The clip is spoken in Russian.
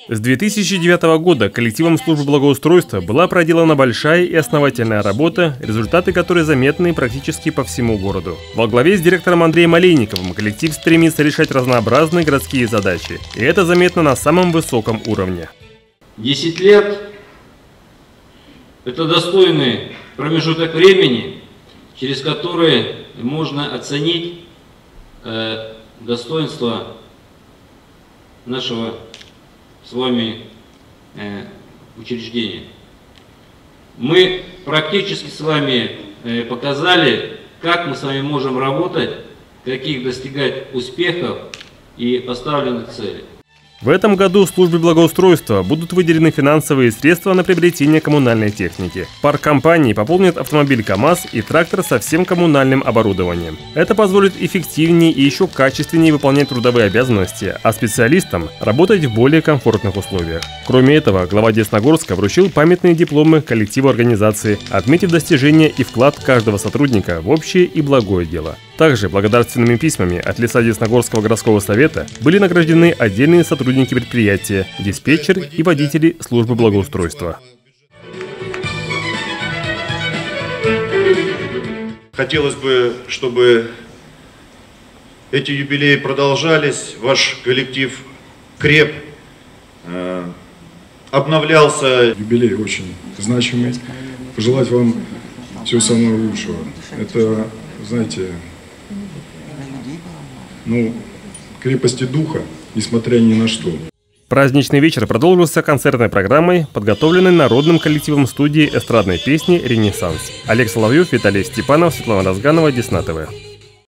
С 2009 года коллективом службы благоустройства была проделана большая и основательная работа, результаты которой заметны практически по всему городу. Во главе с директором Андреем Олейниковым коллектив стремится решать разнообразные городские задачи, и это заметно на самом высоком уровне. 10 лет – это достойный промежуток времени, через который можно оценить достоинство нашего с вами учреждения. Мы практически с вами показали, как мы с вами можем работать, каких достигать успехов и поставленных целей. В этом году службе благоустройства будут выделены финансовые средства на приобретение коммунальной техники. Парк компании пополнит автомобиль КАМАЗ и трактор со всем коммунальным оборудованием. Это позволит эффективнее и еще качественнее выполнять трудовые обязанности, а специалистам работать в более комфортных условиях. Кроме этого, глава Десногорска вручил памятные дипломы коллективу организации, отметив достижения и вклад каждого сотрудника в общее и благое дело. Также благодарственными письмами от лица Десногорского городского совета были награждены отдельные сотрудники предприятия, диспетчер и водители службы благоустройства. Хотелось бы, чтобы эти юбилеи продолжались, ваш коллектив креп, обновлялся. Юбилей очень значимый. Пожелать вам всего самого лучшего. Это, знаете, крепости духа, несмотря ни на что. Праздничный вечер продолжился концертной программой, подготовленной народным коллективом студии эстрадной песни «Ренессанс». Олег Соловьев, Виталий Степанов, Светлана Разганова, Десна ТВ.